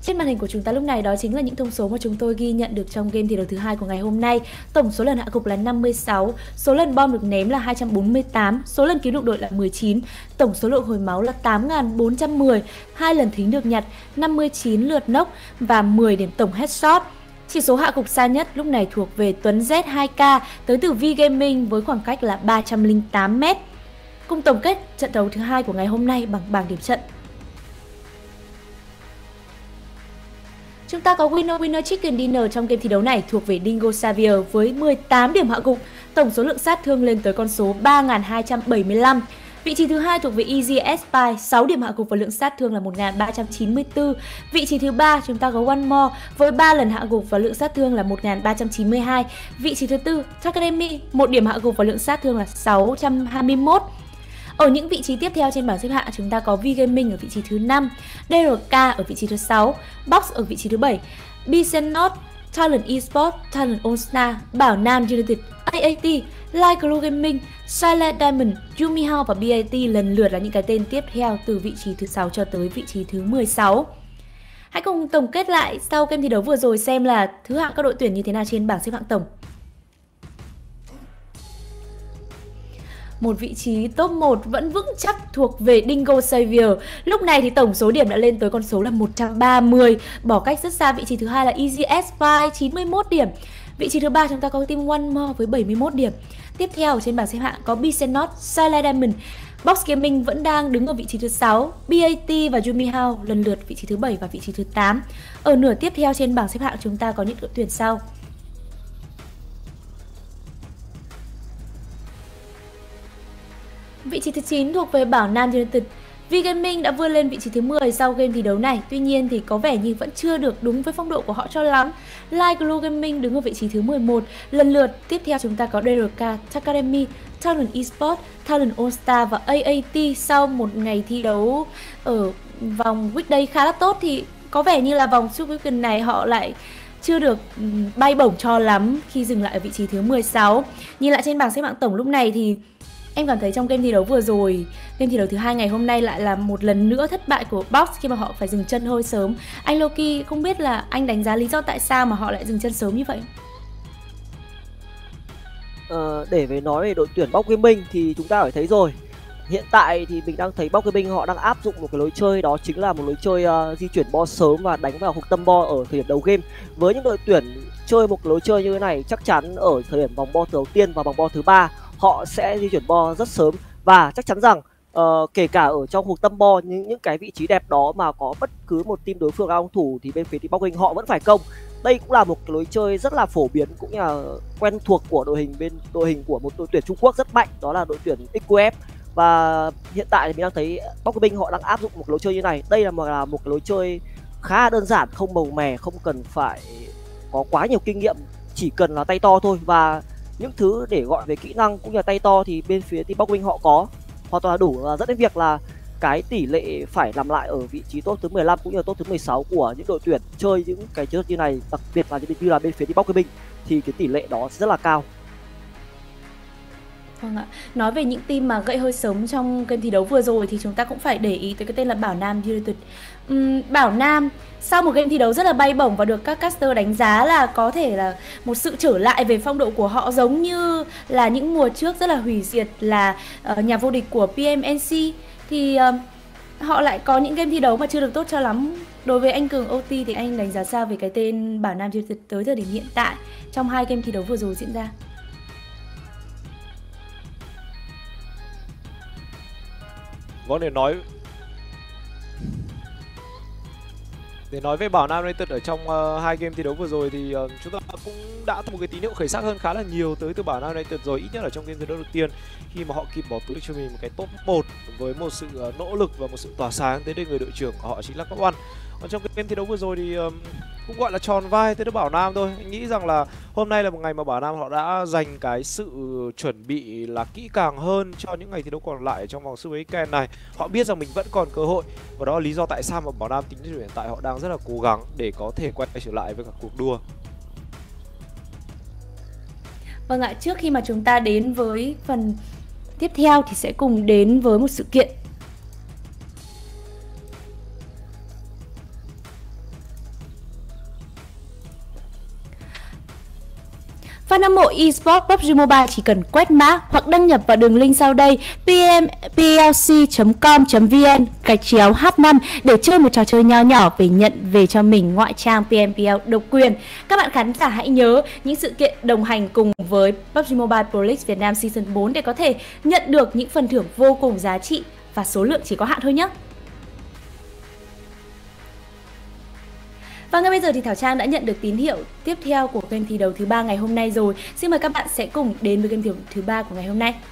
Trên màn hình của chúng ta lúc này đó chính là những thông số mà chúng tôi ghi nhận được trong game thi đấu thứ hai của ngày hôm nay. Tổng số lần hạ gục là 56, số lần bom được ném là 248, số lần cứu được đội là 19, tổng số lượng hồi máu là 8.410, 2 lần thính được nhặt, 59 lượt nốc và 10 điểm tổng headshot. Chỉ số hạ gục xa nhất lúc này thuộc về Tuấn Z2K tới từ V-Gaming với khoảng cách là 308m. Cùng tổng kết trận đấu thứ hai của ngày hôm nay bằng bảng điểm trận. Chúng ta có winner winner chicken dinner trong game thi đấu này thuộc về Dingo Xavier với 18 điểm hạ gục, tổng số lượng sát thương lên tới con số 3.275. Vị trí thứ hai thuộc về Easy Spy, 6 điểm hạ gục và lượng sát thương là 1.394. Vị trí thứ ba chúng ta có One More với 3 lần hạ gục và lượng sát thương là 1.392. Vị trí thứ tư Academy, 1 điểm hạ gục và lượng sát thương là 621. Ở những vị trí tiếp theo trên bảng xếp hạng chúng ta có V-Gaming ở vị trí thứ 5, DRK ở vị trí thứ 6, Box ở vị trí thứ 7, Bsenot, Talent Esports, Talent All Star, Bảo Nam United, AAT, Light Glow Gaming, Silent Diamond, Yumi Hao và BAT lần lượt là những cái tên tiếp theo từ vị trí thứ 6 cho tới vị trí thứ 16. Hãy cùng tổng kết lại sau game thi đấu vừa rồi xem là thứ hạng các đội tuyển như thế nào trên bảng xếp hạng tổng. Một vị trí top 1 vẫn vững chắc thuộc về Dingo Xavier. Lúc này thì tổng số điểm đã lên tới con số là 130, bỏ cách rất xa vị trí thứ hai là Easy Spy 91 điểm. Vị trí thứ ba chúng ta có team One More với 71 điểm. Tiếp theo trên bảng xếp hạng có Bsenot, Silent Diamond, Box Gaming vẫn đang đứng ở vị trí thứ 6, BAT và Yumi Hao lần lượt vị trí thứ 7 và vị trí thứ 8. Ở nửa tiếp theo trên bảng xếp hạng chúng ta có những đội tuyển sau. Vị trí thứ 9 thuộc về Bảo Nam United. V-Gaming đã vươn lên vị trí thứ 10 sau game thi đấu này, tuy nhiên thì có vẻ như vẫn chưa được đúng với phong độ của họ cho lắm. Light Glow Gaming đứng ở vị trí thứ 11, lần lượt tiếp theo chúng ta có DRK, Academy, Talent Esports, Talent All Star và AAT. Sau một ngày thi đấu ở vòng weekday khá là tốt thì có vẻ như là vòng Super Weekend này họ lại chưa được bay bổng cho lắm khi dừng lại ở vị trí thứ 16. Nhìn lại trên bảng xếp hạng tổng lúc này thì em cảm thấy trong game thi đấu vừa rồi, game thi đấu thứ hai ngày hôm nay lại là một lần nữa thất bại của Box khi mà họ phải dừng chân hơi sớm. Anh Loki không biết là anh đánh giá lý do tại sao mà họ lại dừng chân sớm như vậy? Để về nói về đội tuyển Box Gaming thì chúng ta phải thấy rồi. Hiện tại thì mình đang thấy Box Gaming họ đang áp dụng một cái lối chơi, đó chính là một lối chơi di chuyển bo sớm và đánh vào hộp tâm bo ở thời điểm đầu game. Với những đội tuyển chơi một lối chơi như thế này, chắc chắn ở thời điểm vòng bo đầu tiên và vòng bo thứ 3 họ sẽ di chuyển bo rất sớm, và chắc chắn rằng kể cả ở trong hộp tâm bo những cái vị trí đẹp đó mà có bất cứ một team đối phương phòng thủ thì bên phía team Box Gaming họ vẫn phải công. Đây cũng là một cái lối chơi rất là phổ biến cũng như là quen thuộc của đội hình của một đội tuyển Trung Quốc rất mạnh, đó là đội tuyển XQF. Và hiện tại thì mình đang thấy Box Gaming họ đang áp dụng một lối chơi như này. Đây là một cái lối chơi khá đơn giản, không màu mè, không cần phải có quá nhiều kinh nghiệm, chỉ cần là tay to thôi. Và những thứ để gọi về kỹ năng cũng như là tay to thì bên phía team Box Gaming họ có hoàn toàn là đủ, và dẫn đến việc là cái tỷ lệ phải nằm lại ở vị trí top thứ 15 cũng như là top thứ 16 của những đội tuyển chơi những cái chiến thuật như này, đặc biệt là như là bên phía team Box Gaming thì cái tỷ lệ đó rất là cao. Vâng ạ. Nói về những team mà gãy hơi sớm trong game thi đấu vừa rồi thì chúng ta cũng phải để ý tới cái tên là Bảo Nam United. Bảo Nam sau một game thi đấu rất là bay bổng và được các caster đánh giá là có thể là một sự trở lại về phong độ của họ, giống như là những mùa trước rất là hủy diệt là nhà vô địch của PMNC, thì họ lại có những game thi đấu mà chưa được tốt cho lắm. Đối với anh Cường OT thì anh đánh giá sao về cái tên Bảo Nam United tới thời điểm hiện tại trong hai game thi đấu vừa rồi diễn ra? Vâng, để nói về Bảo Nam United ở trong hai game thi đấu vừa rồi thì chúng ta cũng đã có một cái tín hiệu khởi sắc hơn khá là nhiều tới từ Bảo Nam United rồi, ít nhất là trong game thi đấu đầu tiên, khi mà họ kịp bỏ túi cho mình một cái top 1 với một sự nỗ lực và một sự tỏa sáng tới đây người đội trưởng của họ chính là Cop One. Còn trong cái game thi đấu vừa rồi thì cũng gọi là tròn vai tới Bảo Nam thôi. Anh nghĩ rằng là hôm nay là một ngày mà Bảo Nam họ đã dành cái sự chuẩn bị là kỹ càng hơn cho những ngày thi đấu còn lại trong vòng Super Weekend này. Họ biết rằng mình vẫn còn cơ hội, và đó là lý do tại sao mà Bảo Nam tính đến hiện tại họ đang rất là cố gắng để có thể quay trở lại với các cuộc đua. Vâng ạ, trước khi mà chúng ta đến với phần tiếp theo thì sẽ cùng đến với một sự kiện. Fan hâm mộ eSports PUBG Mobile chỉ cần quét mã hoặc đăng nhập vào đường link sau đây plc.com.vn/h5 để chơi một trò chơi nho nhỏ về nhận về cho mình ngoại trang PMPL độc quyền. Các bạn khán giả hãy nhớ những sự kiện đồng hành cùng với PUBG Mobile Pro League Việt Nam Season 4 để có thể nhận được những phần thưởng vô cùng giá trị và số lượng chỉ có hạn thôi nhé. Và ngay bây giờ thì Thảo Trang đã nhận được tín hiệu tiếp theo của game thi đấu thứ 3 ngày hôm nay rồi. Xin mời các bạn sẽ cùng đến với game thi đấu thứ 3 của ngày hôm nay.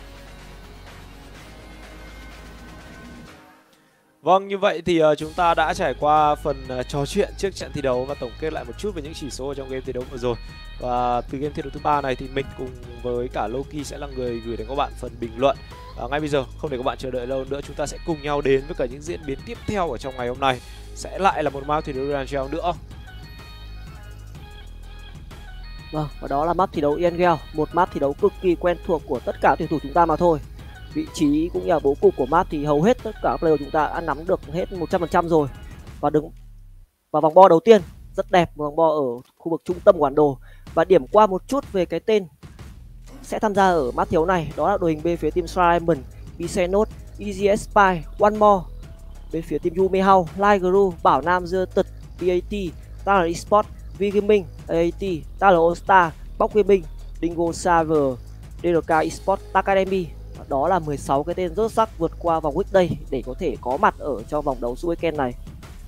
Vâng, như vậy thì chúng ta đã trải qua phần trò chuyện trước trận thi đấu và tổng kết lại một chút về những chỉ số trong game thi đấu vừa rồi. Và từ game thi đấu thứ 3 này thì mình cùng với cả Loki sẽ là người gửi đến các bạn phần bình luận. Ngay bây giờ, không để các bạn chờ đợi lâu nữa, chúng ta sẽ cùng nhau đến với cả những diễn biến tiếp theo ở trong ngày hôm nay. Sẽ lại là một map thi đấu Grand Gel nữa. Vâng, và đó là map thi đấu Yangel, một map thi đấu cực kỳ quen thuộc của tất cả tuyển thủ chúng ta mà thôi. Vị trí cũng như là bố cục của map thì hầu hết tất cả player chúng ta đã nắm được hết 100% rồi. Và đứng vào vòng bo đầu tiên rất đẹp, một vòng bo ở khu vực trung tâm của bản đồ. Và điểm qua một chút về cái tên sẽ tham gia ở map thi đấu này, đó là đội hình bên phía team Diamond, Visenot, Easy Spy, One More. Bên phía team Yumehao, Light Guru, Bảo Nam, Tật, BAT, Taler Esports, V-Gaming, AAT, Taler All Star, Bóc Gaming, Dingo Server, DRK Esports Academy. Đó là 16 cái tên rớt sắc vượt qua vòng weekday để có thể có mặt ở trong vòng đấu suốt weekend này.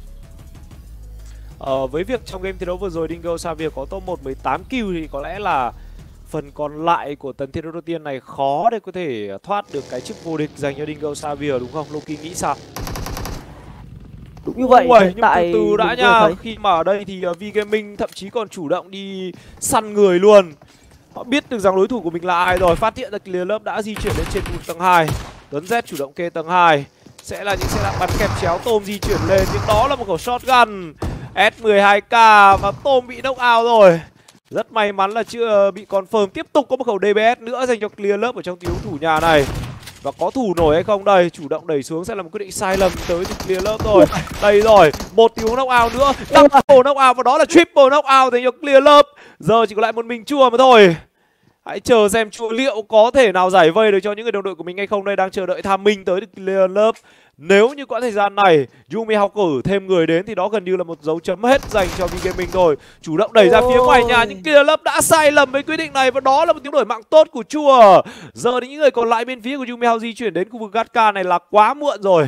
Với việc trong game thi đấu vừa rồi Dingo Savia có top 1 18 kill thì có lẽ là phần còn lại của tấn thi đấu đầu tiên này khó để có thể thoát được cái chức vô địch dành cho Dingo Savia, đúng không? Loki nghĩ sao? Đúng như vậy. Nhưng từ từ đã nha, khi mà ở đây thì V-Gaming thậm chí còn chủ động đi săn người luôn. Họ biết được rằng đối thủ của mình là ai rồi, phát hiện ra clear lớp đã di chuyển lên trên khu tầng 2. Tuấn Z chủ động kê tầng 2. Sẽ là những xe đạp bắn kẹp chéo, Tôm di chuyển lên, nhưng đó là một khẩu shotgun S12K và Tôm bị knock out rồi. Rất may mắn là chưa bị confirm. Tiếp tục có một khẩu DBS nữa dành cho clear lớp ở trong tiếng thủ nhà này. Và có thủ nổi hay không đây? Chủ động đẩy xuống sẽ là một quyết định sai lầm tới từ clear lớp rồi. Đây rồi, một tiếng knock out nữa, double knock out và đó là triple knock out dành cho clear lớp. Giờ chỉ còn lại một mình Chua mà thôi. Hãy chờ xem Chua liệu có thể nào giải vây được cho những người đồng đội của mình hay không. Đây đang chờ đợi tham minh tới từ clear lớp. Nếu như quãng thời gian này Yumehao cử thêm người đến thì đó gần như là một dấu chấm hết dành cho V-Gaming rồi. Chủ động đẩy ra phía ngoài nhà nhưng clear lớp đã sai lầm với quyết định này và đó là một tiếng đổi mạng tốt của Chua. Giờ thì những người còn lại bên phía của Yumehao di chuyển đến khu vực Gatka này là quá muộn rồi.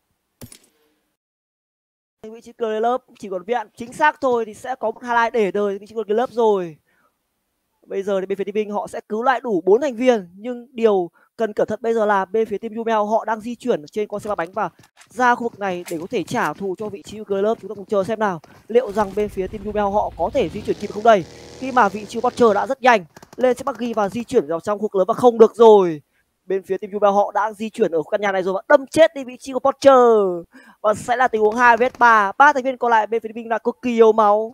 Vị trí clear lớp chỉ còn viện chính xác thôi thì sẽ có một highlight để đời vị trí clear lớp rồi. Bây giờ thì bên phía team Vinh họ sẽ cứu lại đủ 4 thành viên, nhưng điều cần cẩn thận bây giờ là bên phía team Yumehao họ đang di chuyển trên con xe ba bánh và ra khu vực này để có thể trả thù cho vị trí clear lớp. Chúng ta cùng chờ xem nào, liệu rằng bên phía team Yumehao họ có thể di chuyển kịp không đây, khi mà vị trí Potter đã rất nhanh lên sẽ bắt ghi và di chuyển vào trong khu clear lớp và không được rồi. Bên phía team Yumehao họ đã di chuyển ở căn nhà này rồi và đâm chết đi vị trí của Potter và sẽ là tình huống 2vs3. 3 thành viên còn lại bên phía team Vinh là cực kỳ yếu máu.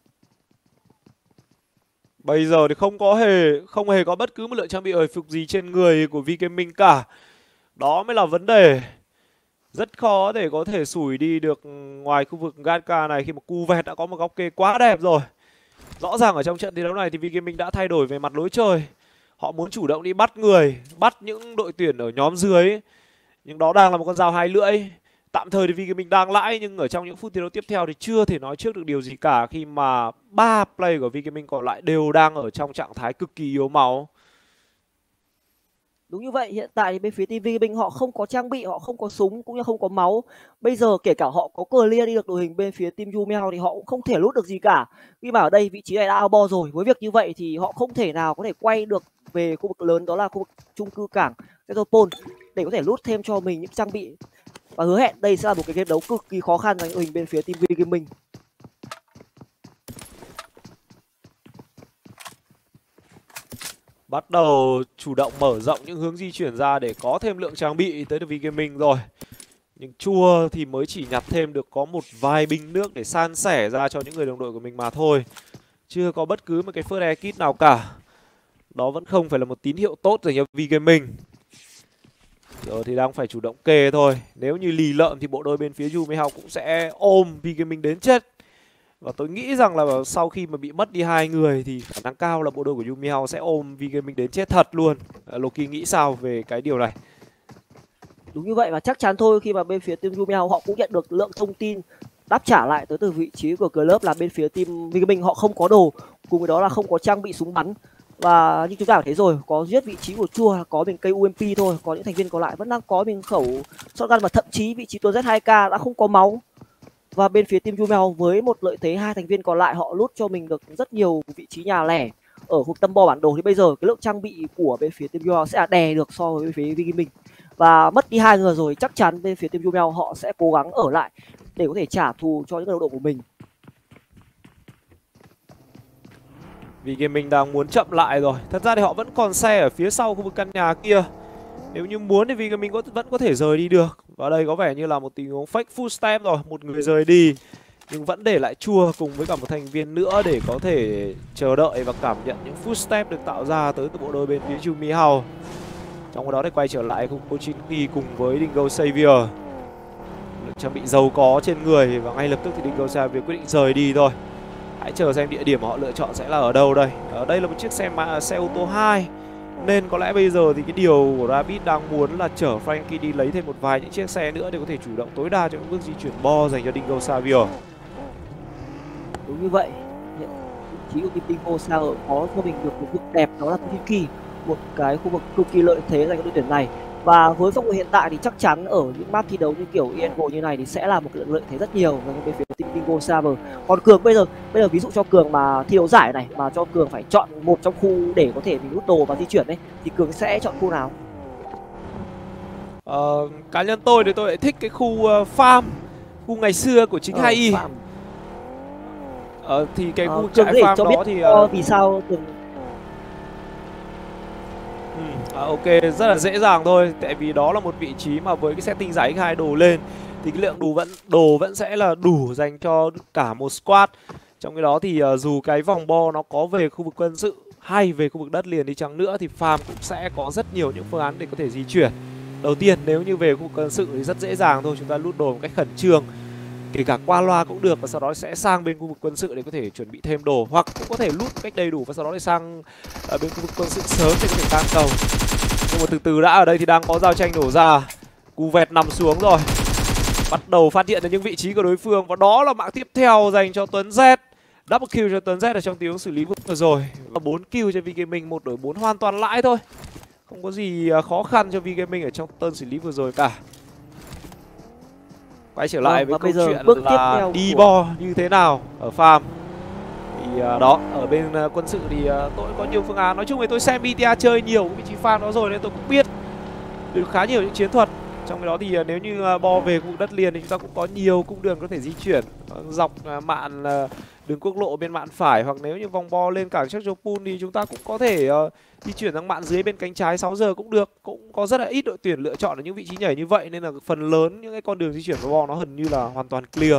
Bây giờ thì không hề có bất cứ một lượng trang bị hồi phục gì trên người của V-Gaming cả. Đó mới là vấn đề. Rất khó để có thể sủi đi được ngoài khu vực Gatka này khi mà Cuvet đã có một góc kê quá đẹp rồi. Rõ ràng ở trong trận thi đấu này thì V-Gaming đã thay đổi về mặt lối chơi. Họ muốn chủ động đi bắt người, bắt những đội tuyển ở nhóm dưới. Nhưng đó đang là một con dao hai lưỡi. Tạm thời thì V-Gaming đang lãi nhưng ở trong những phút thi đấu tiếp theo thì chưa thể nói trước được điều gì cả khi mà 3 play của V-Gaming còn lại đều đang ở trong trạng thái cực kỳ yếu máu. Đúng như vậy, hiện tại thì bên phía team V-Gaming họ không có trang bị, họ không có súng cũng như không có máu. Bây giờ kể cả họ có clear đi được đội hình bên phía team Yumehao thì họ cũng không thể lút được gì cả. Khi mà ở đây vị trí này đã outball rồi, với việc như vậy thì họ không thể nào có thể quay được về khu vực lớn, đó là khu vực chung cư cảng Metropole để có thể lút thêm cho mình những trang bị. Và hứa hẹn đây sẽ là một cái game đấu cực kỳ khó khăn dành đội hình bên phía team V-Gaming. Bắt đầu chủ động mở rộng những hướng di chuyển ra để có thêm lượng trang bị tới từ V-Gaming rồi. Nhưng Chua thì mới chỉ nhặt thêm được có một vài bình nước để san sẻ ra cho những người đồng đội của mình mà thôi. Chưa có bất cứ một cái first aid kit nào cả. Đó vẫn không phải là một tín hiệu tốt dành cho V-Gaming. Giờ thì đang phải chủ động kê thôi. Nếu như lì lợm thì bộ đôi bên phía Yumehao cũng sẽ ôm V-Gaming đến chết. Và tôi nghĩ rằng là sau khi mà bị mất đi 2 người thì khả năng cao là bộ đôi của Yumi Hao sẽ ôm VGaming đến chết thật luôn. Loki nghĩ sao về cái điều này? Đúng như vậy, và chắc chắn thôi, khi mà bên phía team Yumi Hao họ cũng nhận được lượng thông tin đáp trả lại tới từ vị trí của club là bên phía team VGaming họ không có đồ, cùng với đó là không có trang bị súng bắn. Và như chúng ta thấy rồi, có giết vị trí của Chua có mình cây UMP thôi, có những thành viên còn lại vẫn đang có mình khẩu shotgun, và thậm chí vị trí tuần Z2K đã không có máu. Và bên phía team Yumi Hao với một lợi thế, hai thành viên còn lại họ lút cho mình được rất nhiều vị trí nhà lẻ ở khu tâm bo bản đồ, thì bây giờ cái lượng trang bị của bên phía team Yumi Hao sẽ là đè được so với bên phía VGaming. Và mất đi 2 người rồi, chắc chắn bên phía team Yumi Hao họ sẽ cố gắng ở lại để có thể trả thù cho những đồng đội của mình. VGaming đang muốn chậm lại rồi. Thật ra thì họ vẫn còn xe ở phía sau khu vực căn nhà kia. Nếu như muốn thì VGaming vẫn có thể rời đi được. Và đây có vẻ như là một tình huống fake full stem rồi, một người rời đi nhưng vẫn để lại Chua cùng với cả một thành viên nữa để có thể chờ đợi và cảm nhận những footstep được tạo ra tới từ bộ đôi bên phía Yumi Hao. Trong đó thì quay trở lại cùng Pochinki cùng với Dingo Savior. Trang bị giàu có trên người và ngay lập tức thì Dingo Savior quyết định rời đi thôi. Hãy chờ xem địa điểm họ lựa chọn sẽ là ở đâu đây. Ở đây là một chiếc xe ô tô 2. Nên có lẽ bây giờ thì cái điều của Rabbit đang muốn là chở Frankie đi lấy thêm một vài những chiếc xe nữa để có thể chủ động tối đa cho những bước di chuyển bo dành cho Dingo Savior. Đúng như vậy, vị trí của team Dingo Savior có cho mình được một vực đẹp, đó là Pochinki, một cái khu vực cực kỳ lợi thế dành cho đội tuyển này. Và với phong độ hiện tại thì chắc chắn ở những map thi đấu như kiểu Evo như này thì sẽ là một cái lợi thế rất nhiều dành cho bên phía team Dingo Savior. Còn Cường bây giờ ví dụ cho Cường mà thi đấu giải này mà cho Cường phải chọn một trong khu để có thể mình rút đồ và di chuyển đấy, thì Cường sẽ chọn khu nào? Cá nhân tôi thì tôi lại thích cái khu farm, khu ngày xưa của chính 2i. Thì cái khu trại farm đó thì vì sao Cường ok, rất là dễ dàng thôi. Tại vì đó là một vị trí mà với cái setting giải X2 đồ lên thì cái lượng đồ vẫn sẽ là đủ dành cho cả một squad. Trong cái đó thì dù cái vòng bo nó có về khu vực quân sự hay về khu vực đất liền đi chăng nữa thì farm cũng sẽ có rất nhiều những phương án để có thể di chuyển. Đầu tiên nếu như về khu vực quân sự thì rất dễ dàng thôi, chúng ta lút đồ một cách khẩn trương, kể cả qua loa cũng được, và sau đó sẽ sang bên khu vực quân sự để có thể chuẩn bị thêm đồ, hoặc cũng có thể lút một cách đầy đủ và sau đó lại sang bên khu vực quân sự sớm để có thể tăng cầu. Nhưng mà từ từ đã, ở đây thì đang có giao tranh nổ ra. Cú vẹt nằm xuống rồi, bắt đầu phát hiện được những vị trí của đối phương, và đó là mạng tiếp theo dành cho Tuấn Z. Double kill cho Tuấn Z ở trong tình huống xử lý vừa rồi. 4 kill cho VGaming, 1 đổi 4 hoàn toàn lãi thôi. Không có gì khó khăn cho VGaming ở trong turn xử lý vừa rồi cả. Quay trở lại với câu chuyện là đi bo như thế nào ở farm. Thì đó, ở bên quân sự thì tôi có nhiều phương án. Nói chung thì tôi xem BTA chơi nhiều cái vị trí farm đó rồi nên tôi cũng biết được khá nhiều những chiến thuật. Trong cái đó thì nếu như bo về khu đất liền thì chúng ta cũng có nhiều cung đường có thể di chuyển dọc mạn đường quốc lộ bên mạn phải, hoặc nếu như vòng bo lên cảng Chakchopun thì chúng ta cũng có thể di chuyển sang mạn dưới bên cánh trái 6 giờ cũng được. Cũng có rất là ít đội tuyển lựa chọn ở những vị trí nhảy như vậy, nên là phần lớn những cái con đường di chuyển của bo nó gần như là hoàn toàn clear.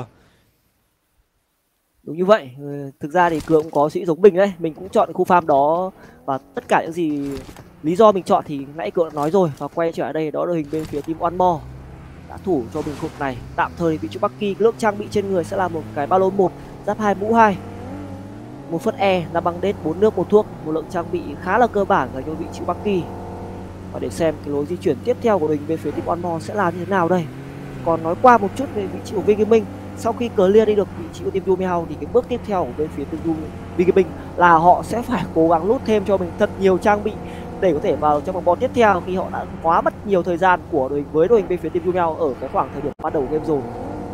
Đúng như vậy. Thực ra thì Cường cũng có suy nghĩ giống mình đấy, mình cũng chọn khu farm đó, và tất cả những gì lý do mình chọn thì nãy Cường đã nói rồi. Và quay trở lại đây, đó là hình bên phía team One More đã thủ cho mình khu vực này. Tạm thời vị trí Bucky, lượng trang bị trên người sẽ là một cái ba lô 1, giáp 2, mũ 2, một phất E, là băng đết, 4 nước, 1 thuốc, một lượng trang bị khá là cơ bản dành cho vị trí Bucky. Và để xem cái lối di chuyển tiếp theo của mình bên phía team One More sẽ là như thế nào đây. Còn nói qua một chút về vị trí của VGaming, sau khi clear đi được vị trí của team Yumi Hao thì cái bước tiếp theo của bên phía team VGaming là họ sẽ phải cố gắng lút thêm cho mình thật nhiều trang bị để có thể vào trong vòng bo tiếp theo, khi họ đã quá mất nhiều thời gian của đội với đội hình bên phía team Yumi Hao ở cái khoảng thời điểm bắt đầu game rồi.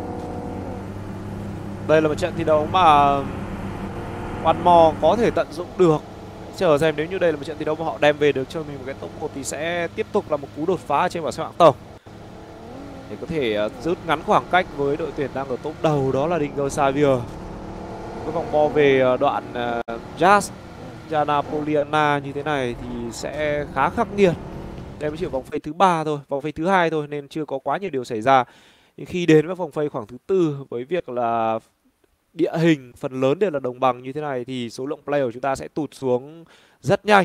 Đây là một trận thi đấu mà One More có thể tận dụng được. Chờ xem nếu như đây là một trận thi đấu mà họ đem về được cho mình một cái top 1 thì sẽ tiếp tục là một cú đột phá trên bảng xếp hạng tổng để có thể rút ngắn khoảng cách với đội tuyển đang ở top đầu, đó là Dingo Savior. Cái vòng bo về đoạn Jazz Janapoliana như thế này thì sẽ khá khắc nghiệt. Đây mới chỉ vòng phase thứ 3 thôi, vòng phase thứ 2 thôi, nên chưa có quá nhiều điều xảy ra. Nhưng khi đến với vòng phase khoảng thứ 4 với việc là địa hình phần lớn đều là đồng bằng như thế này thì số lượng player của chúng ta sẽ tụt xuống rất nhanh.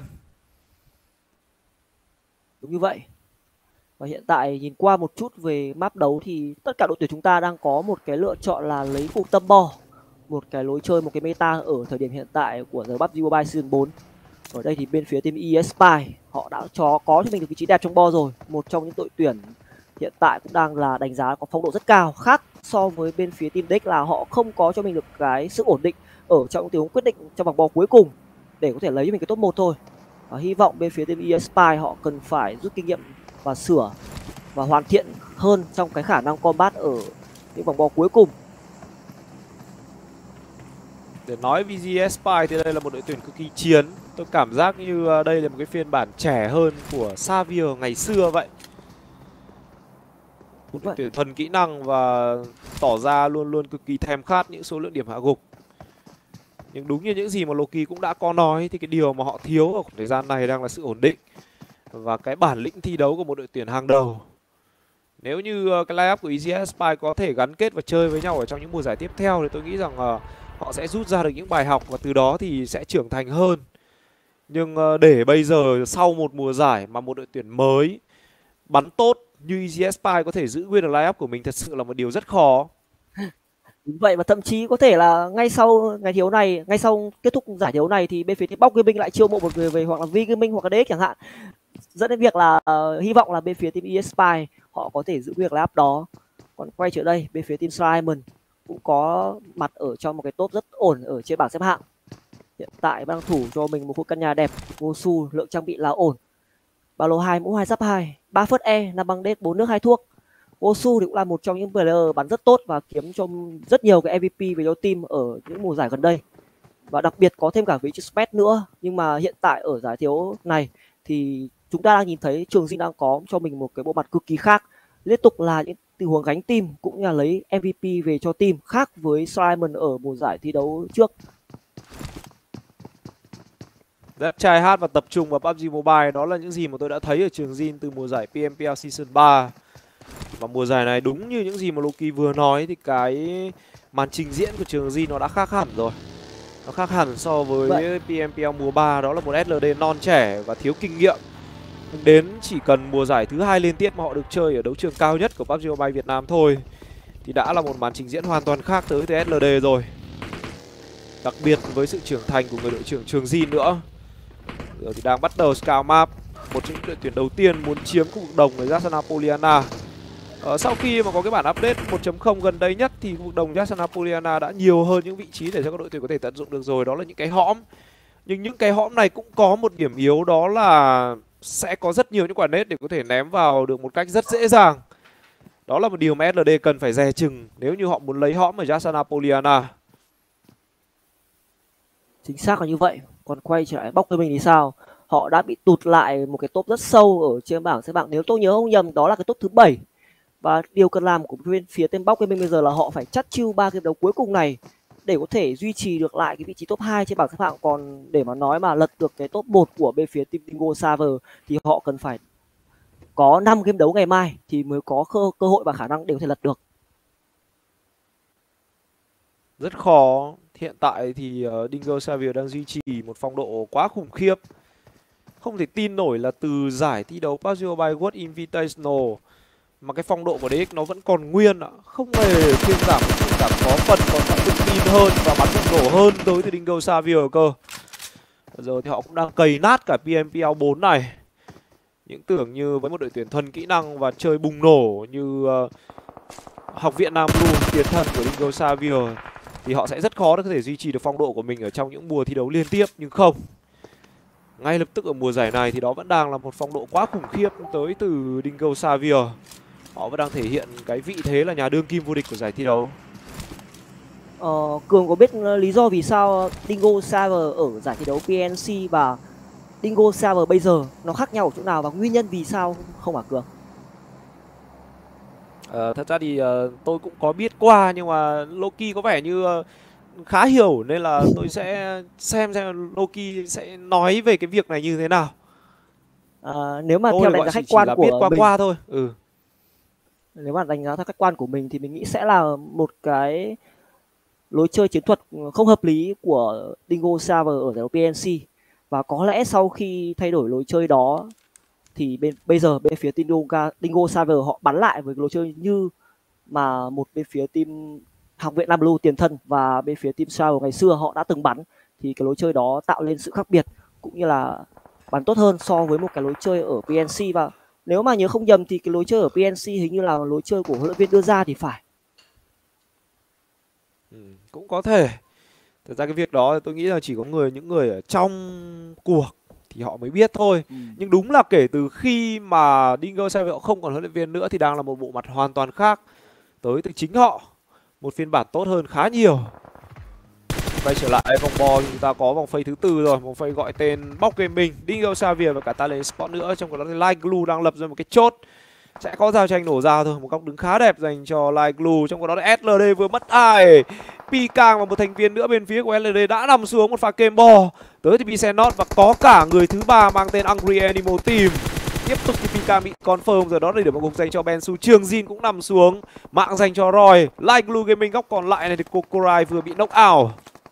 Đúng như vậy. Và hiện tại nhìn qua một chút về map đấu thì tất cả đội tuyển chúng ta đang có một cái lựa chọn là lấy khu tâm bo một cái lối chơi, một cái meta ở thời điểm hiện tại của The PUBG Mobile Season 4. Ở đây thì bên phía team eSpy họ đã có cho mình được vị trí đẹp trong bo rồi. Một trong những đội tuyển hiện tại cũng đang là đánh giá có phong độ rất cao, khác so với bên phía team Deck là họ không có cho mình được cái sự ổn định ở trong tình huống quyết định trong vòng bo cuối cùng để có thể lấy cho mình cái top 1 thôi. Và hy vọng bên phía team eSpy họ cần phải rút kinh nghiệm và sửa và hoàn thiện hơn trong cái khả năng combat ở những vòng bo cuối cùng. Để nói VG Spy thì đây là một đội tuyển cực kỳ chiến. Tôi cảm giác như đây là một cái phiên bản trẻ hơn của Xavier ngày xưa vậy. Một đội tuyển thuần kỹ năng và tỏ ra luôn luôn cực kỳ thèm khát những số lượng điểm hạ gục. Nhưng đúng như những gì mà Loki cũng đã có nói thì cái điều mà họ thiếu ở khoảng thời gian này đang là sự ổn định và cái bản lĩnh thi đấu của một đội tuyển hàng đầu. Nếu như cái lineup của EGS Spy có thể gắn kết và chơi với nhau ở trong những mùa giải tiếp theo thì tôi nghĩ rằng họ sẽ rút ra được những bài học và từ đó thì sẽ trưởng thành hơn. Nhưng để bây giờ sau một mùa giải mà một đội tuyển mới bắn tốt như EGS Spy có thể giữ nguyên được lineup của mình thật sự là một điều rất khó. Đúng vậy, và thậm chí có thể là ngay sau ngày thi đấu này, ngay sau kết thúc giải thi đấu này thì bên phía team Box Gaming lại chiêu mộ một người về, hoặc là V Gaming hoặc là DX chẳng hạn, dẫn đến việc là hy vọng là bên phía team eSpy họ có thể giữ việc lineup đó. Còn quay trở đây, bên phía team Simon cũng có mặt ở trong một cái top rất ổn ở trên bảng xếp hạng. Hiện tại đang thủ cho mình một khu căn nhà đẹp, Gosu, lượng trang bị là ổn. Ba lô 2, mũ 2 giáp 2, 3 phớt E, 5 băng đết, 4 nước 2 thuốc. Gosu thì cũng là một trong những player bắn rất tốt và kiếm cho rất nhiều cái MVP về cho team ở những mùa giải gần đây. Và đặc biệt có thêm cả vị trí Spet nữa. Nhưng mà hiện tại ở giải thiếu này thì chúng ta đang nhìn thấy Trường Jin đang có cho mình một cái bộ mặt cực kỳ khác. Liên tục là những tình huống gánh team cũng như là lấy MVP về cho team, khác với Simon ở mùa giải thi đấu trước. Rất trai hát và tập trung vào PUBG Mobile, đó là những gì mà tôi đã thấy ở Trường Jin từ mùa giải PMPL Season 3. Và mùa giải này đúng như những gì mà Loki vừa nói thì cái màn trình diễn của Trường Jin nó đã khác hẳn rồi. Nó khác hẳn so với PMPL mùa 3, đó là một SLD non trẻ và thiếu kinh nghiệm. Đến chỉ cần mùa giải thứ 2 liên tiếp mà họ được chơi ở đấu trường cao nhất của PUBG Mobile Việt Nam thôi thì đã là một màn trình diễn hoàn toàn khác tới từ SLD rồi. Đặc biệt với sự trưởng thành của người đội trưởng Trường Jin nữa. Giờ thì đang bắt đầu scout map, một trong những đội tuyển đầu tiên muốn chiếm khu vực đồng với Yasana Poliana. Sau khi mà có cái bản update 1.0 gần đây nhất thì khu vực đồng Yasana Poliana đã nhiều hơn những vị trí để cho các đội tuyển có thể tận dụng được rồi, đó là những cái hõm. Nhưng những cái hõm này cũng có một điểm yếu, đó là sẽ có rất nhiều những quả nết để có thể ném vào được một cách rất dễ dàng. Đó là một điều mà SLD cần phải dè chừng nếu như họ muốn lấy hõm ở Yasana Poliana. Chính xác là như vậy. Còn quay trở lại Box Gaming thì sao? Họ đã bị tụt lại một cái top rất sâu ở trên bảng xếp hạng. Nếu tôi nhớ không nhầm đó là cái top thứ 7. Và điều cần làm của bên phía team Box Gaming bây giờ là họ phải chắt chiu 3 game đấu cuối cùng này để có thể duy trì được lại cái vị trí top 2 trên bảng xếp hạng. Còn để mà nói mà lật được cái top 1 của bên phía team Dingo Saver thì họ cần phải có 5 game đấu ngày mai thì mới có cơ hội và khả năng để có thể lật được. Rất khó. Hiện tại thì Dingo Xavier đang duy trì một phong độ quá khủng khiếp. Không thể tin nổi là từ giải thi đấu PUBG Mobile World Invitational mà cái phong độ của DX nó vẫn còn nguyên ạ. Không hề thuyên giảm, có phần còn phải tự tin hơn và bắn được nổ hơn đối với Dingo Xavier cơ. Giờ thì họ cũng đang cày nát cả PMPL 4 này. Những tưởng như với một đội tuyển thuần kỹ năng và chơi bùng nổ như Học viện Nam Blue, tiền thân của Dingo Xavier thì họ sẽ rất khó để có thể duy trì được phong độ của mình ở trong những mùa thi đấu liên tiếp. Nhưng không, ngay lập tức ở mùa giải này thì đó vẫn đang là một phong độ quá khủng khiếp tới từ Dingo Xavier. Họ vẫn đang thể hiện cái vị thế là nhà đương kim vô địch của giải thi đấu. Cường có biết lý do vì sao Dingo Saver ở giải thi đấu PNC và Dingo Saver bây giờ nó khác nhau ở chỗ nào và nguyên nhân vì sao không hả Cường? Thật ra thì tôi cũng có biết qua nhưng mà Loki có vẻ như khá hiểu nên là tôi sẽ xem Loki sẽ nói về cái việc này như thế nào. Nếu mà tôi theo đánh giá khách quan của mình qua thôi. Nếu mà đánh giá theo khách quan của mình thì mình nghĩ sẽ là một cái lối chơi chiến thuật không hợp lý của Dingo Saver ở giải đấu PNC. Và có lẽ sau khi thay đổi lối chơi đó thì bây giờ bên phía Dingo Saver họ bắn lại với lối chơi như mà một bên phía team Học viện Nam Blue tiền thân và bên phía team Sao ngày xưa họ đã từng bắn, thì cái lối chơi đó tạo lên sự khác biệt cũng như là bắn tốt hơn so với một cái lối chơi ở PNC. Và nếu mà nhớ không nhầm thì cái lối chơi ở PNC hình như là lối chơi của huấn luyện viên đưa ra thì phải. Cũng có thể. Thực ra cái việc đó tôi nghĩ là chỉ có những người ở trong cuộc thì họ mới biết thôi. Nhưng đúng là kể từ khi mà Dingo Savage họ không còn huấn luyện viên nữa thì đang là một bộ mặt hoàn toàn khác tới từ chính họ. Một phiên bản tốt hơn khá nhiều. Quay trở lại vòng bò thì chúng ta có vòng phase thứ tư rồi, vòng phase gọi tên Bóc Gaming, Dingo Savage và cả Talent Sport nữa. Trong đó thì Light Glue đang lập ra một cái chốt. Sẽ có giao tranh nổ ra thôi, một góc đứng khá đẹp dành cho Light Glue. Trong đó là SLD vừa mất ai. Pikang và một thành viên nữa bên phía của SLD đã nằm xuống một pha kem bò. Tới thì Bisenot và có cả người thứ ba mang tên Angry Animal Team. Tiếp tục thì Pikang bị confirm rồi, đó là điểm một gục dành cho Bensu. Trường Jin cũng nằm xuống, mạng dành cho Roy. Light Glue Gaming góc còn lại này thì Kokorai vừa bị knock out.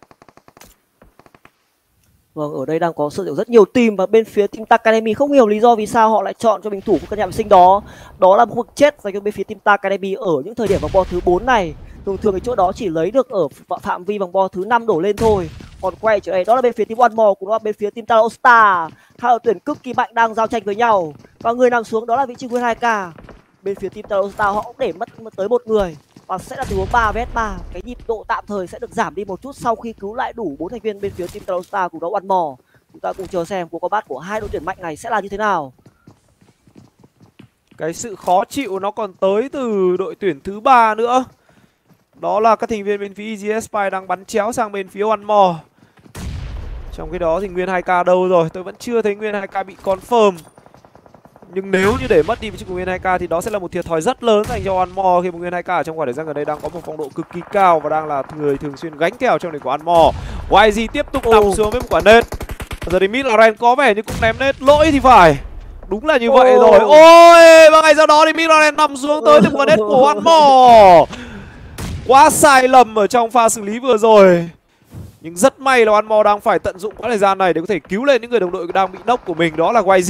Vâng, ở đây đang có sử dụng rất nhiều team và bên phía team Academy không hiểu lý do vì sao họ lại chọn cho mình thủ của căn nhà vệ sinh đó. Đó là một cuộc chết dành cho bên phía team Academy ở những thời điểm vòng bo thứ 4 này. Thường thường cái chỗ đó chỉ lấy được ở phạm vi vòng bo thứ 5 đổ lên thôi. Còn quay trở đây đó là bên phía team One More, cũng đó là bên phía team Talon Star. Hai đội tuyển cực kỳ mạnh đang giao tranh với nhau. Và người nằm xuống đó là vị trí nguyên 2K. Bên phía team Talon Star họ cũng để mất tới một người. Và sẽ là tình huống 3vs3. Cái nhịp độ tạm thời sẽ được giảm đi một chút sau khi cứu lại đủ 4 thành viên bên phía team Talon Star cùng đó One More. Chúng ta cùng chờ xem cuộc combat của hai đội tuyển mạnh này sẽ là như thế nào. Cái sự khó chịu nó còn tới từ đội tuyển thứ ba nữa. Đó là các thành viên bên phía EG Spy đang bắn chéo sang bên phía One More. Trong khi đó thì Nguyên 2K đâu rồi? Tôi vẫn chưa thấy Nguyên 2K bị confirm. Nhưng nếu như để mất đi vị trí của Nguyên 2K thì đó sẽ là một thiệt thòi rất lớn dành cho One More, khi mà Nguyên 2K trong khoảng thời gian gần đây đang có một phong độ cực kỳ cao và đang là người thường xuyên gánh kèo trong này của One More. YG tiếp tục nằm xuống với một quả nết. Giờ thì Midland có vẻ như cũng ném nết lỗi thì phải. Đúng là như vậy rồi. Ôi, và ngay sau đó thì Midland nằm xuống tới một quả nết của One More. Quá sai lầm ở trong pha xử lý vừa rồi. Nhưng rất may là One More đang phải tận dụng quãng thời gian này để có thể cứu lên những người đồng đội đang bị knock của mình, đó là YG.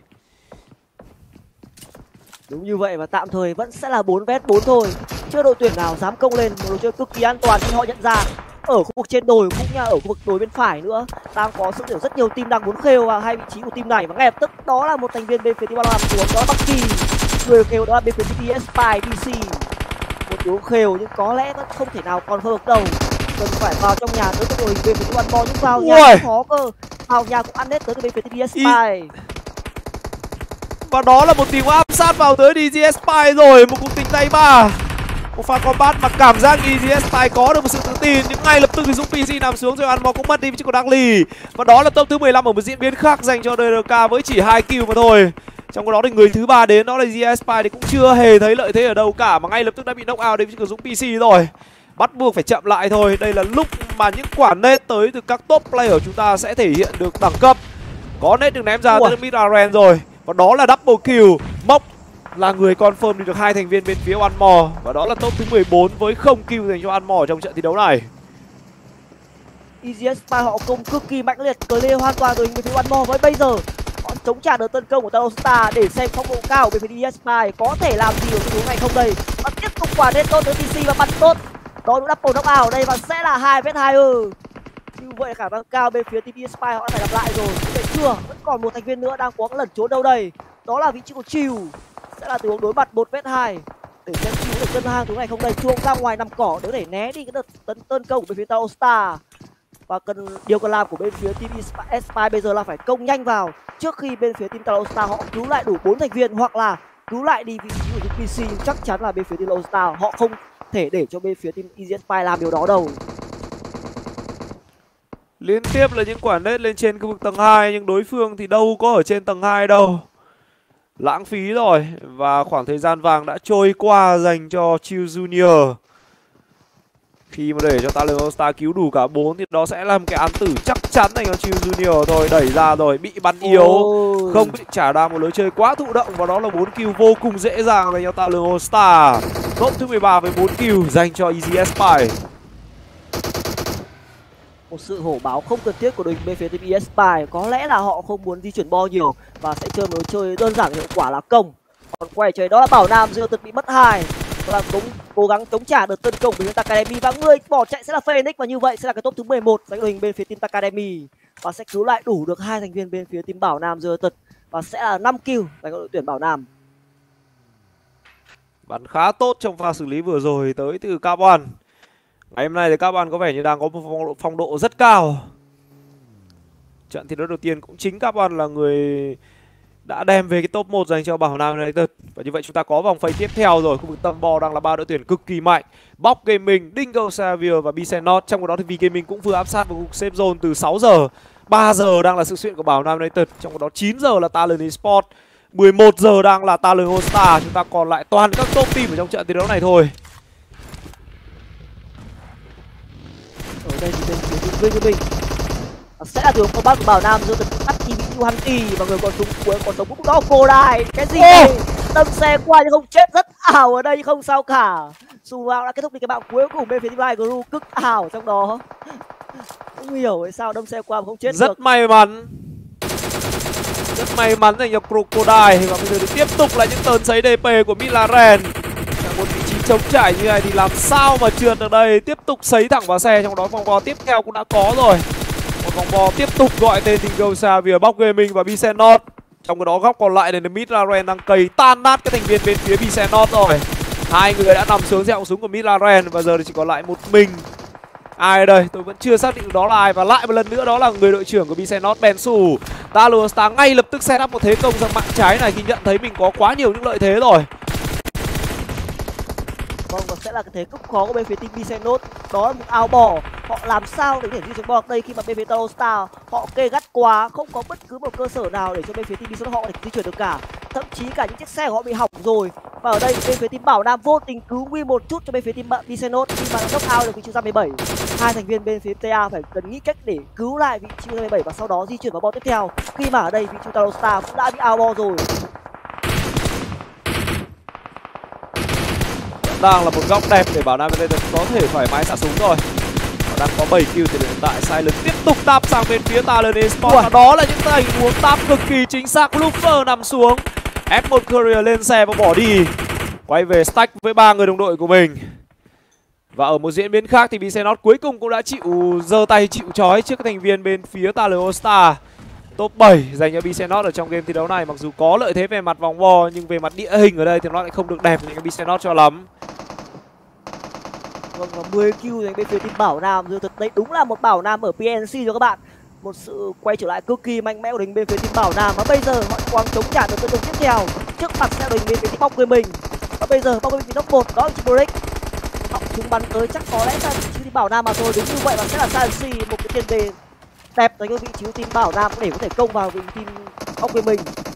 Đúng như vậy và tạm thời vẫn sẽ là 4vs4 thôi. Chưa đội tuyển nào dám công lên một đội chơi cực kỳ an toàn khi họ nhận ra ở khu vực trên đồi cũng như ở khu vực đồi bên phải nữa đang có sự rất nhiều team đang muốn khêu vào hai vị trí của team này. Và ngay lập tức đó là một thành viên bên phía team làm xuống, đó là Bucky. Người khêu đó là bên phía team Spy DC. Một tiếng khêu nhưng có lẽ vẫn không thể nào còn hơn được đâu. Cần phải vào trong nhà tới cái đội hình bên phía team One More, nhưng vào nhà cũng khó cơ. Vào nhà cũng ăn nết tới từ bên phía team Spy. Và đó là một tình huống áp sát vào tới DG Spy rồi, một cuộc tình tay ba. Một pha combat mà cảm giác DG Spy có được một sự tự tin, nhưng ngay lập tức thì Dũng PC nằm xuống rồi, One More cũng mất đi chứ còn Darkly. Và đó là top thứ 15 ở một diễn biến khác dành cho DRK với chỉ 2 kill mà thôi. Trong đó thì người thứ ba đến đó là DG Spy thì cũng chưa hề thấy lợi thế ở đâu cả mà ngay lập tức đã bị knock out đến chứ còn Dũng PC rồi. Bắt buộc phải chậm lại thôi. Đây là lúc mà những quả nết tới từ các top player chúng ta sẽ thể hiện được đẳng cấp. Có nết được ném ra tới Midland rồi. Và đó là double kill. Mốc là người confirm được hai thành viên bên phía One More. Và đó là top thứ 14 với 0 kill dành cho One More trong trận thi đấu này. EG Spy họ công cực kỳ mạnh liệt, clear hoàn toàn đội hình bên phía One More. Với bây giờ họ chống trả đợt tấn công của Talon Star để xem phong độ cao bên phía EG Spy có thể làm gì ở tình huống này không đây. Và tiếp tục quả nết tốt tới TC và bắn tốt. Đó là double knock out ở đây và sẽ là 2vs2. Như vậy khả năng cao bên phía team Spy họ đã phải lặp lại rồi. Nhưng vậy chưa, vẫn còn một thành viên nữa đang có lẩn trốn đâu đây. Đó là vị trí của Chill. Sẽ là tình huống đối mặt 1vs2 để xem Chill được cân hàng thứ này không đây. Chuông ra ngoài nằm cỏ để né đi cái đợt tấn công của bên phía Talon Star. Và điều cần làm của bên phía team Spy bây giờ là phải công nhanh vào trước khi bên phía team Talon Star họ cứu lại đủ 4 thành viên hoặc là cứu lại đi vị trí của PC. Chắc chắn là bên phía team Talon Star họ không thể để cho bên phía team EG Spy làm điều đó đâu. Liên tiếp là những quả nết lên trên khu vực tầng 2 nhưng đối phương thì đâu có ở trên tầng 2 đâu. Lãng phí rồi và khoảng thời gian vàng đã trôi qua dành cho Chill Junior. Khi mà để cho Talon Star cứu đủ cả 4 thì đó sẽ là một cái án tử chắc chắn dành cho Chill Junior thôi. Đẩy ra rồi, bị bắn yếu, không bị trả ra một lối chơi quá thụ động. Và đó là 4 kill vô cùng dễ dàng dành cho Talon Star. Top thứ 13 với 4 kill dành cho EG Spy. Một sự hổ báo không cần thiết của đội hình bên phía team Spy. Có lẽ là họ không muốn di chuyển bo nhiều và sẽ chơi một lối chơi đơn giản hiệu quả là công. Còn quay chơi đó là Bảo Nam giữa tật bị mất 2. và cũng cố gắng chống trả được tấn công của bên Academy, và người bỏ chạy sẽ là Phoenix, và như vậy sẽ là cái top thứ 11 dành đội hình bên phía team Academy, và sẽ cứu lại đủ được 2 thành viên bên phía team Bảo Nam United, và sẽ là 5 kill dành cho đội tuyển Bảo Nam. Bắn khá tốt trong pha xử lý vừa rồi tới từ Carbon. Ngày hôm nay thì Carbon có vẻ như đang có một phong độ rất cao. Trận thi đấu đầu tiên cũng chính Carbon là người đã đem về cái top 1 dành cho Bảo Nam United. Và như vậy chúng ta có vòng phay tiếp theo rồi. Khu vực tầm bo đang là 3 đội tuyển cực kỳ mạnh: Box Gaming, Dingo Xavier và Bisenot. Trong đó thì V Gaming cũng vừa áp sát vào cục safe zone từ 6 giờ. 3 giờ đang là sự xuyên của Bảo Nam United. Trong đó 9 giờ là Talent Esports, 11 giờ đang là Talent All Star. Chúng ta còn lại toàn các top team ở trong trận thi đấu này thôi. Ở đây thì bên phía team V Gaming sẽ là đường combat của Bảo Nam giữa tấn bắt thì bị Hunty, và người còn súng cuối còn sống cũng đó cô đài. Cái gì đây? Đâm xe qua nhưng không chết, rất ảo ở đây nhưng không sao cả. Suwao đã kết thúc đi cái bạo cuối cùng bên phía team Live Group, cực ảo trong đó. Không hiểu tại sao đâm xe qua mà không chết rất được. May mắn. Rất may mắn dành cho Crocodile. Và bây giờ thì tiếp tục là những tơn sấy DP của Milaren. Một vị trí chống trải như này thì làm sao mà trượt được đây. Tiếp tục sấy thẳng vào xe. Trong đó vòng bò tiếp theo cũng đã có rồi. Một vòng bò tiếp tục gọi tên Dingo Xavier, Box Gaming và Bisenot. Trong cái đó góc còn lại này là Milaren đang cày tan nát cái thành viên bên phía Bisenot rồi. Hai người đã nằm xuống xe họng súng của Milaren. Và giờ thì chỉ còn lại một mình. Ai đây? Tôi vẫn chưa xác định được đó là ai. Và lại một lần nữa đó là người đội trưởng của Bisenot, Bensu. Talent Star ngay lập tức set up một thế công sang mạng trái này khi nhận thấy mình có quá nhiều những lợi thế rồi. Vâng, và sẽ là cái thế cực khó của bên phía team Bisenot. Đó là một ao bò. Họ làm sao để di chuyển bò đây khi mà bên phía Talent Star họ kê gắt quá, không có bất cứ một cơ sở nào để cho bên phía team Bisenot họ để di chuyển được cả. Thậm chí cả những chiếc xe của họ bị hỏng rồi. Và ở đây bên phía team Bảo Nam vô tình cứu nguy một chút cho bên phía team Bisenot khi mà knock out được vị trí 17. Hai thành viên bên phía TA phải cần nghĩ cách để cứu lại vị trí 17 và sau đó di chuyển vào bo tiếp theo. Khi mà ở đây vị trí Talent Star cũng đã bị out bo rồi. Đang là một góc đẹp để Bảo Nam United có thể thoải mái xả súng rồi. Họ đang có 7 kill thì hiện tại Silent tiếp tục tap sang bên phía Talent Esports. Và đó là những tình huống tap cực kỳ chính xác. Lufer nằm xuống, F1 Courier lên xe và bỏ đi. Quay về stack với 3 người đồng đội của mình. Và ở một diễn biến khác thì Bisenot cuối cùng cũng đã chịu giơ tay chịu trói trước các thành viên bên phía Talent All Star. Top 7 dành cho Bisenot ở trong game thi đấu này. Mặc dù có lợi thế về mặt vòng vo nhưng về mặt địa hình ở đây thì nó lại không được đẹp dành cho Bisenot cho lắm. Vâng, và 10 kill dành bên phía team Bảo Nam. Rồi thật đấy đúng là một Bảo Nam ở PNC cho các bạn. Một sự quay trở lại cực kỳ mạnh mẽ của đội bên phía team Bảo Nam. Và bây giờ họ quăng chống trả được tấn công tiếp theo. Trước mặt sẽ đội bên phía team Box Gaming. Và bây giờ Box Gaming bị knock 1, đó là break. Họ chúng bắn tới chắc có lẽ là vị trí team Bảo Nam mà thôi. Đúng như vậy và sẽ là Sansi, một cái tiền đề đẹp dành cho vị trí team Bảo Nam để có thể công vào vị team Box Gaming.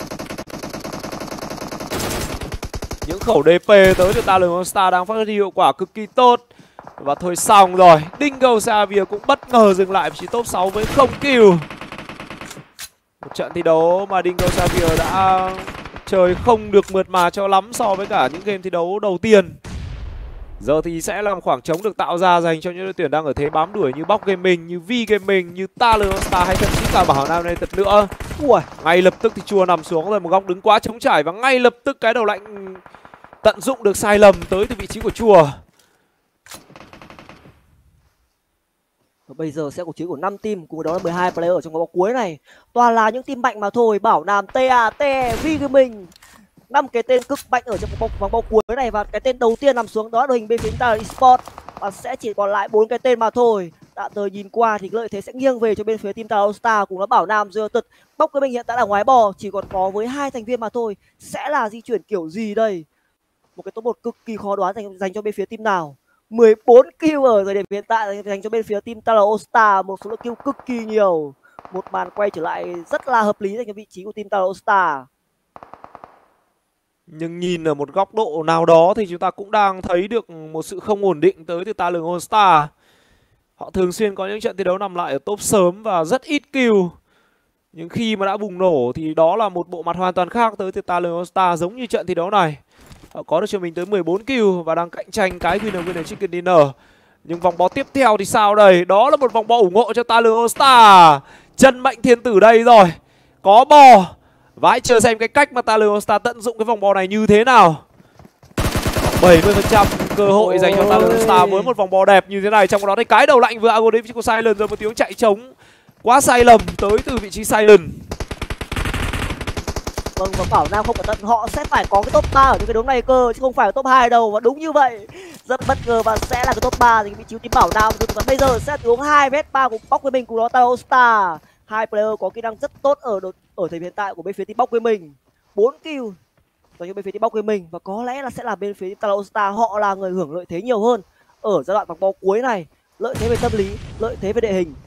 Những khẩu DP tới từ Talent All Star đang phát huy hiệu quả cực kỳ tốt. Và thôi xong rồi, Dingo Xavier cũng bất ngờ dừng lại vị trí top 6 với 0 kill. Một trận thi đấu mà Dingo Xavier đã chơi không được mượt mà cho lắm so với cả những game thi đấu đầu tiên. Giờ thì sẽ là khoảng trống được tạo ra dành cho những đội tuyển đang ở thế bám đuổi như Box Gaming, như V Gaming, như Talent All Star hay thậm chí cả Bảo Nam United nữa. Ui, ngay lập tức thì Chua nằm xuống rồi, một góc đứng quá trống trải và ngay lập tức cái đầu lạnh tận dụng được sai lầm tới từ vị trí của Chua. và bây giờ sẽ cuộc chiến của 5 team, cùng với đó là 12 player ở trong vòng cuối này. Toàn là những team mạnh mà thôi. Bảo Nam, TA, TE, V Gaming. 5 cái tên cực mạnh ở trong vòng bao cuối này, và cái tên đầu tiên nằm xuống đó là đội hình bên phía Talent Esports, và sẽ chỉ còn lại 4 cái tên mà thôi. Tạm thời nhìn qua thì lợi thế sẽ nghiêng về cho bên phía team Talent Star cùng nó Bảo Nam United. Box Gaming hiện tại là ngoái bò, chỉ còn có với 2 thành viên mà thôi. Sẽ là di chuyển kiểu gì đây? Một cái top 1 cực kỳ khó đoán dành cho bên phía team nào. 14 kill ở thời điểm hiện tại dành cho bên phía team Talent All Star, một số lượng kill cực kỳ nhiều. Một màn quay trở lại rất là hợp lý dành cho vị trí của team Talent All Star. Nhưng nhìn ở một góc độ nào đó thì chúng ta cũng đang thấy được một sự không ổn định tới từ Talent All Star. Họ thường xuyên có những trận thi đấu nằm lại ở top sớm và rất ít kill. Nhưng khi mà đã bùng nổ thì đó là một bộ mặt hoàn toàn khác tới từ Talent All Star, giống như trận thi đấu này. Họ có được cho mình tới 14 kill và đang cạnh tranh cái winner chicken dinner. Nhưng vòng bó tiếp theo thì sao đây? Đó là một vòng bó ủng hộ cho Talent All Star. Chân mệnh thiên tử đây rồi. Có bò. Và hãy chờ xem cái cách mà Talent All Star tận dụng cái vòng bò này như thế nào. 70% cơ hội dành cho Talon Star với một vòng bò đẹp như thế này. Trong đó thì cái đầu lạnh vừa Ago đến vị trí của Silent rồi, một tiếng chạy trống quá sai lầm tới từ vị trí Silent. Vâng, và Bảo Nam không cẩn thận họ sẽ phải có cái top 3 ở những cái đấu này cơ, chứ không phải top 2 đâu. Và đúng như vậy, rất bất ngờ và sẽ là cái top 3 thì vị trí team Bảo Nam. Và bây giờ sẽ xuống 2m3 của Bóc với mình, cùng đó Talon Star. Hai player có kỹ năng rất tốt ở thời điểm hiện tại của bên phía team Bóc với mình. 4 kill dành cho bên phía team Bóc với mình, và có lẽ là sẽ là bên phía Talon Star họ là người hưởng lợi thế nhiều hơn ở giai đoạn vòng bo cuối này. Lợi thế về tâm lý, lợi thế về địa hình.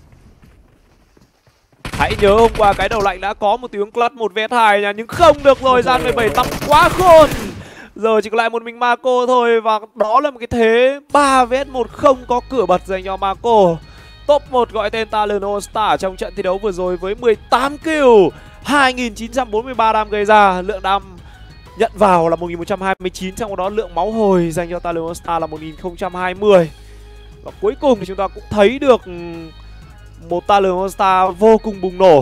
Hãy nhớ hôm qua cái đầu lạnh đã có một tiếng clutch 1v2 nha, nhưng không được rồi, Gian 17 tắm quá khôn. Giờ chỉ còn lại một mình Marco thôi, và đó là một cái thế 3vs1 không có cửa bật dành cho Marco. Top 1 gọi tên Talon All Star trong trận thi đấu vừa rồi với 18 kill, 2943 đam gây ra, lượng đam nhận vào là 1129, trong đó lượng máu hồi dành cho Talon All Star là 1020. Và cuối cùng thì chúng ta cũng thấy được một Talon All Star vô cùng bùng nổ.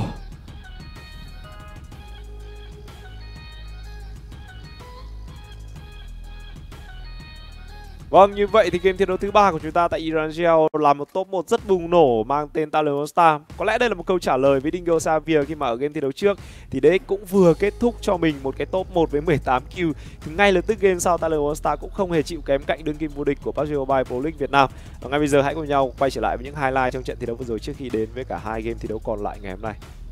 Vâng, như vậy thì game thi đấu thứ 3 của chúng ta tại Erangel là một top 1 rất bùng nổ mang tên Talon All Star. Có lẽ đây là một câu trả lời với Dingo Xavier khi mà ở game thi đấu trước thì đấy cũng vừa kết thúc cho mình một cái top 1 với 18 kill. Thì ngay lập tức game sau Talon All Star cũng không hề chịu kém cạnh đương kim vô địch của PUBG Mobile Pro League Việt Nam. Và ngay bây giờ hãy cùng nhau quay trở lại với những highlight trong trận thi đấu vừa rồi trước khi đến với cả hai game thi đấu còn lại ngày hôm nay.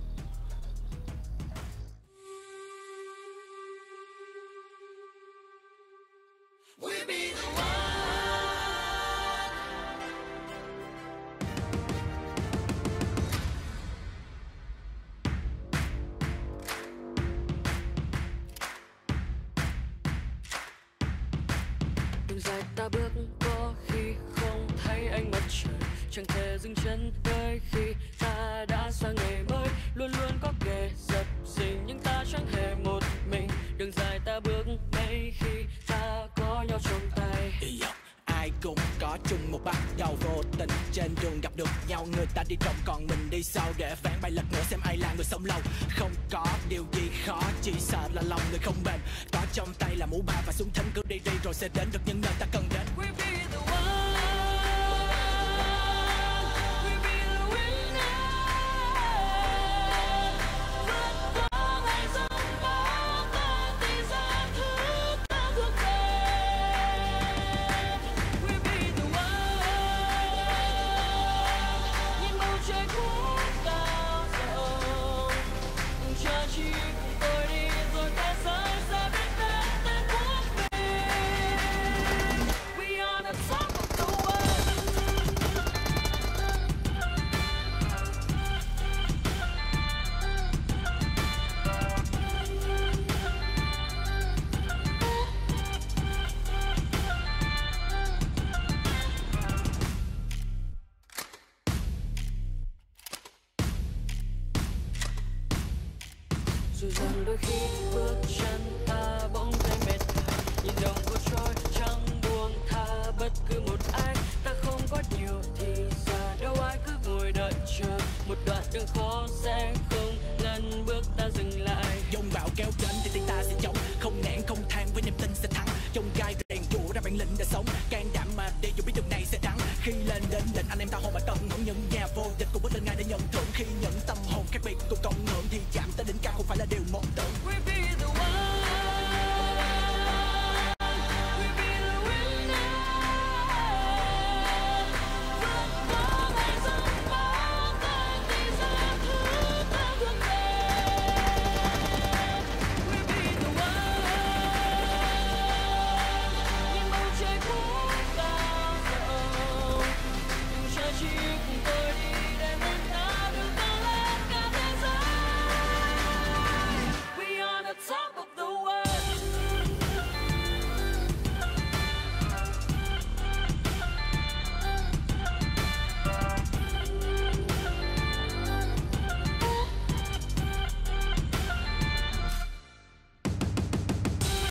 Dài ta bước có khi không thấy ánh mặt trời, chẳng thể dừng chân tới khi ta đã sang ngày mới. Luôn luôn có kẻ dập dình nhưng ta chẳng hề một mình. Đường dài ta bước mấy khi ta có nhau trong tay. Ai cũng có chung một bắt đầu, vô tình trên đường gặp được nhau. Người ta đi trong còn mình đi sau, để ván bay lật ngửa xem ai là người sống lâu. Không có điều gì khó, chỉ sợ là lòng người không bền. Có trong tay là mũ ba và súng thánh, cứ đi rồi sẽ đến được những nơi ta cần đến. We be the one. We be the winner. Vượt qua ngày giông bão, ta tìm ra thứ ta thuộc về. We be the one. Nhìn bầu trời cuốn cao rộng, chờ chi cùng tôi đi rồi ta rời xa bên tên quốc mình. We are the top of the world. Dù rằng đôi khi bước chân ta bỗng thấy mệt mỏi, nhìn đồng vô trôi chẳng buông tha bất cứ một ai. Ta không có nhiều thì giờ đâu ai cứ ngồi đợi chờ một đoạn đường khó sẽ